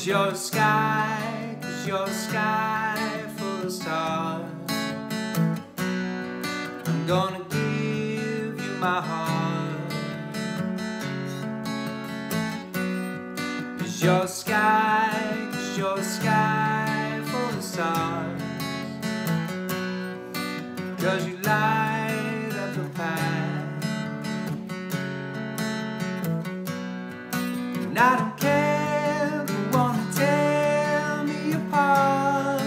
you're a sky, 'cause you're a sky full of stars. I'm gonna give you my heart, 'cause you're a sky, 'cause you're a sky full of stars. 'Cause you light up the path, and I don't care if you wanna tear me apart,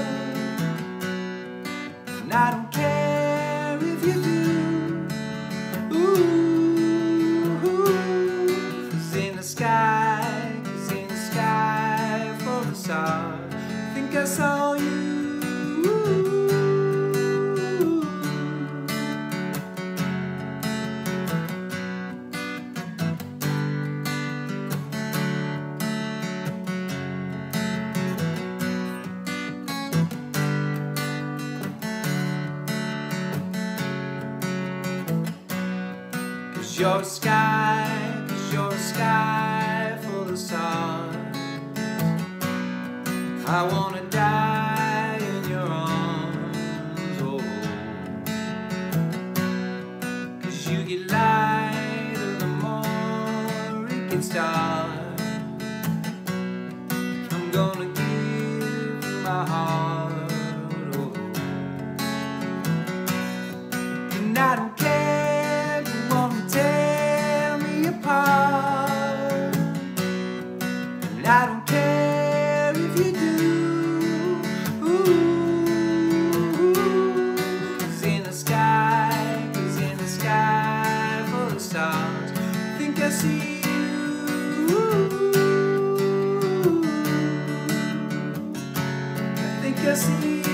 and I don't care if you do. Ooh, 'cause in the sky, 'cause in the sky full of stars, I think I saw you. 'Cause you're a sky, 'cause you're a sky full of stars. I wanna die in your arms, oh, 'cause you get lighter the more it gets dark. I'm gonna give you my heart, oh, and I don't care apart, and I don't care if you do. Ooh, 'cause in the sky, 'cause in the sky full of stars, I think I see you. I think I see you.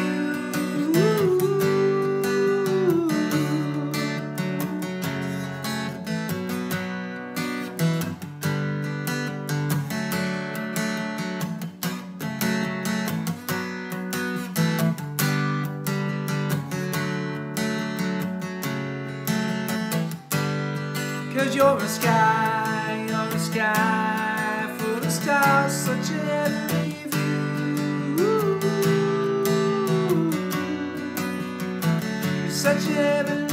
Cause you're a sky full of stars, such a heavenly view. You're such a heavenly